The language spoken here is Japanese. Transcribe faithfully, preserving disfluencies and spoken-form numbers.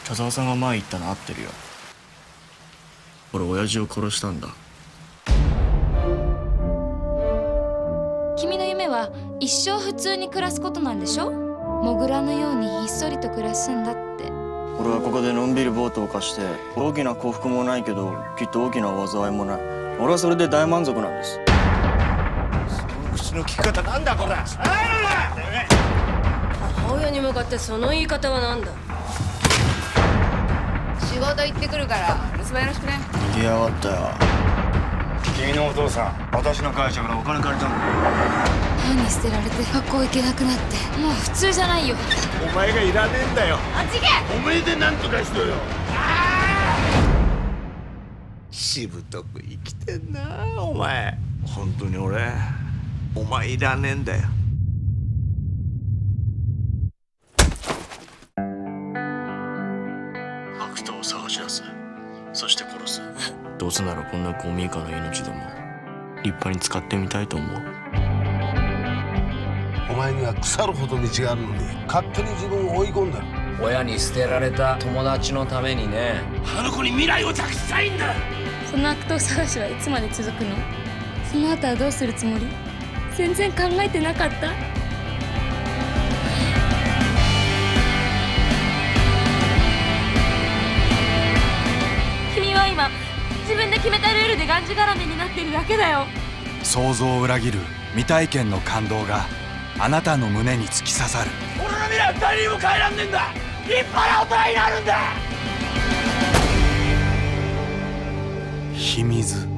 田沢さんが前言ったの合ってるよ。俺親父を殺したんだ。 君の夢は一生普通に暮らすことなんでしょ。モグラのようにひっそりと暮らすんだって。 俺はここでのんびりボートを貸して、大きな幸福もないけどきっと大きな災いもない。俺はそれで大満足なんです。 その口の利き方なんだこれ。 母親に向かってその言い方はなんだ。 仕事行ってくるから留守番よろしくね。 逃げやがったよ。 君のお父さん、私の会社からお金借りたんだよ。 親に捨てられて学校行けなくなって、もう普通じゃないよ。 お前がいらねえんだよ。 あっち行け。 おめえでなんとかしろよ。しぶとく生きてんなお前。本当に俺お前いらねえんだよ。 悪党を探し出す、そして殺す。どうせならこんなゴミ以下の命でも立派に使ってみたいと思う。 お前には腐るほど道があるのに勝手に自分を追い込んだ。 親に捨てられた友達のためにね。 あの子に未来を託したいんだ。 その悪党探しはいつまで続くの？その後はどうするつもり？全然考えてなかった。君は今自分で決めたルールでがんじがらめになってるだけだよ。 想像を裏切る未体験の感動があなたの胸に突き刺さる。 俺の未来は誰にも変えらんねえんだ。立派な大人になるんだ。 秘密。